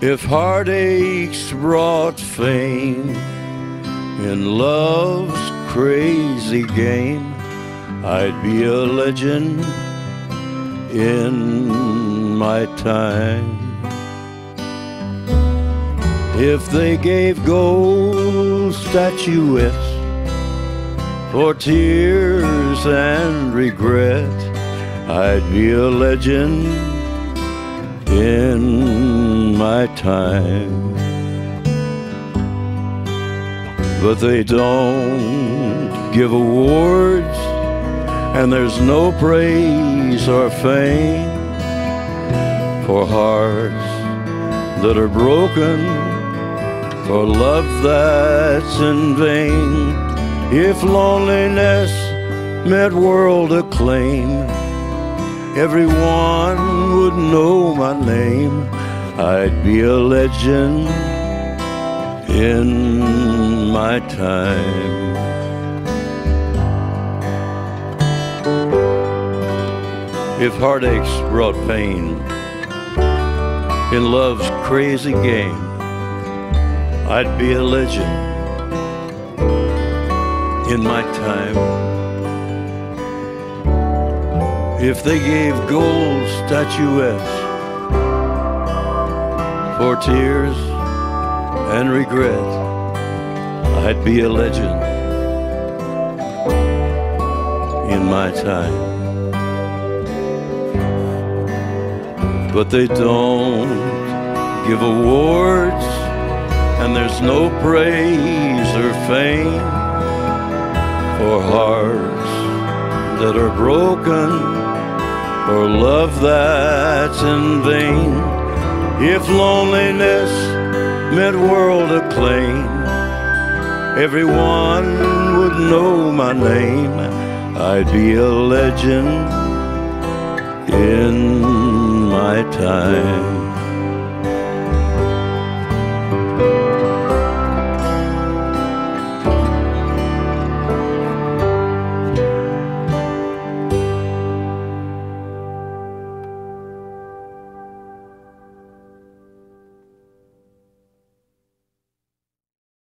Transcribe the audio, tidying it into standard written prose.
If heartaches brought fame in love's crazy game, I'd be a legend in my time. If they gave gold statuettes for tears and regret, I'd be a legend in my time. But they don't give awards, and there's no praise or fame for hearts that are broken, for love that's in vain. If loneliness meant world acclaim, everyone would know my name. I'd be a legend in my time. If heartaches brought pain in love's crazy game, I'd be a legend in my time. If they gave gold statuettes for tears and regret, I'd be a legend in my time. But they don't give awards, and there's no praise or fame for hearts that are broken, or love that's in vain. If loneliness meant world acclaim, everyone would know my name. I'd be a legend in my time.